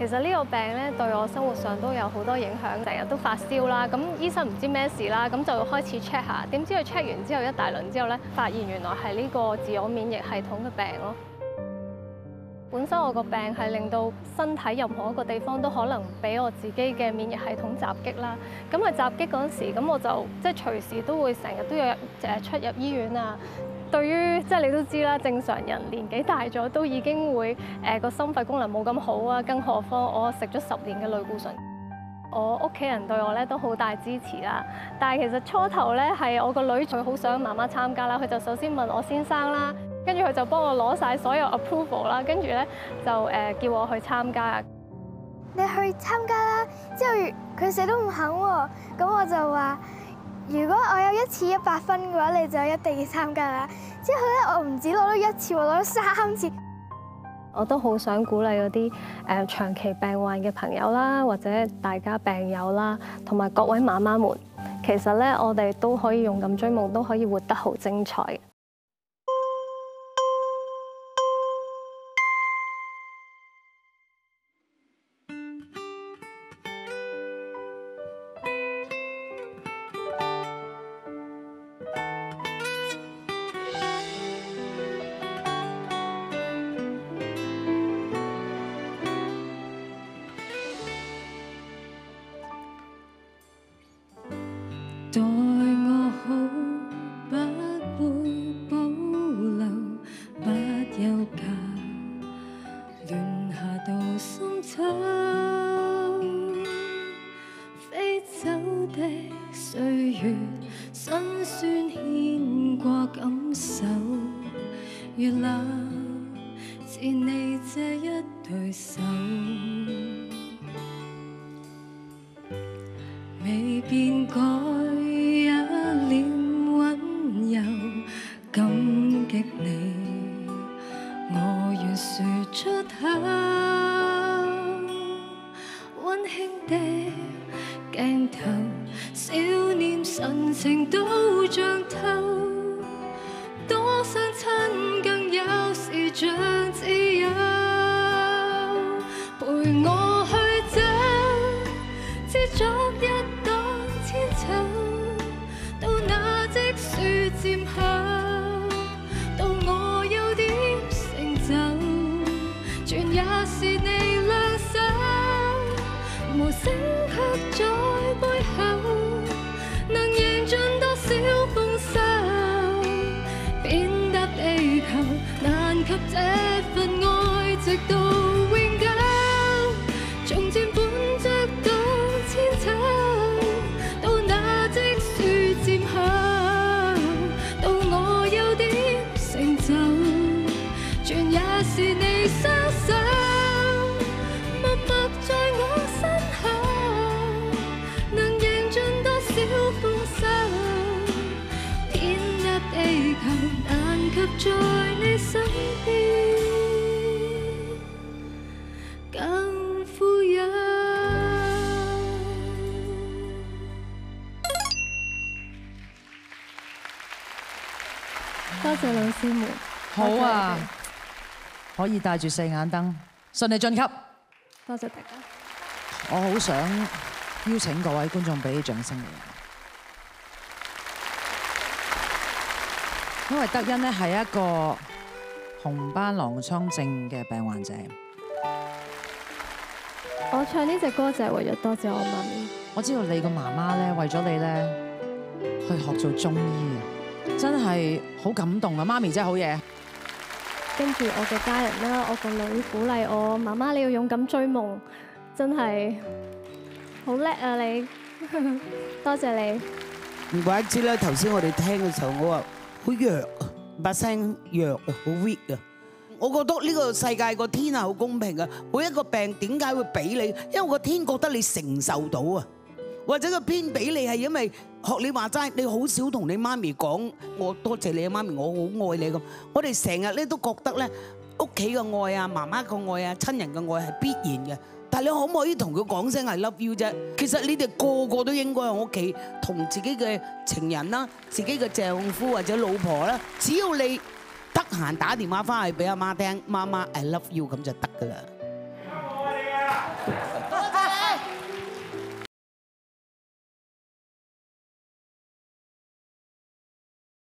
其實呢個病咧對我生活上都有好多影響，成日都發燒啦。咁醫生唔知咩事啦，咁就開始 check 下。點知佢 check 完之後一大輪之後咧，發現原來係呢個自我免疫系統嘅病咯。本身我個病係令到身體任何一個地方都可能俾我自己嘅免疫系統襲擊啦。咁佢襲擊嗰陣時，咁我就即係隨時都會成日都要出入醫院啊。對於即係你都知啦，正常人年紀大咗都已經會個心肺功能冇咁好啊，更何況我食咗10年嘅類固醇。我屋企人對我咧都好大支持啦，但係其實初頭咧係我個女佢好想媽媽參加啦，佢就首先問我先生啦，跟住佢就幫我攞晒所有 approval 啦，跟住咧就叫我去參加。 你去參加啦，之後佢死都唔肯喎，咁我就話：如果我有1次100分嘅話，你就一定要參加啦。之後咧，我唔止攞到1次，我攞咗3次。 我都好想鼓勵嗰啲長期病患嘅朋友啦，或者大家病友啦，同埋各位媽媽們，其實咧我哋都可以勇敢追夢，都可以活得好精彩。 待我好，不會保留，不休假，亂下到深秋，飛走的歲月，辛酸牽掛感受，越冷，似你這一對手。未變改一臉溫柔，感激你，我願說出口。溫馨的鏡頭，少年神情都像透，多相親更有時像自由，陪我去走，知昨日到那積雪漸後，到我有點成就，全也是你兩手，無聲卻在背後，能贏盡多少豐收，遍踏地球，難及這份愛直到永久，從前本着到千秋。是你雙手，默默在我身後，能贏盡多少豐收，遍踏地球，難及在你身邊更富有。 多謝老師們， 好啊！可以帶住4眼燈順利晉級， 多謝大家。 我好想邀請各位觀眾俾啲掌聲嚟，因為德欣呢係一個紅斑狼瘡症嘅病患者。 我唱呢隻歌就係為咗多謝我媽咪。 我知道你個媽媽咧為咗你咧去學做中醫啊，真係好感動啊！媽咪真係好嘢。 跟住我嘅家人啦，我個女鼓勵我，媽媽你要勇敢追夢，真係好叻啊你！多謝你。 唔怪之啦，頭先我哋聽嘅時候，我話好弱啊，把聲弱啊，好 weak 啊。我覺得呢個世界個天係好公平啊，每一個病點解會俾你？因為個天覺得你承受到啊。或者個偏俾你係因為學你話齋，你好少同你媽咪講我多謝你啊媽咪，我好愛你咁。我哋成日咧都覺得咧屋企嘅愛啊、媽媽嘅愛啊、親人嘅愛係必然嘅。但係你可唔可以同佢講聲I love you 啫？其實你哋個個都應該喺屋企同自己嘅情人啦、自己嘅丈夫或者老婆啦，只要你得閒打電話翻去俾阿媽聽，媽媽I love you 咁就得㗎啦。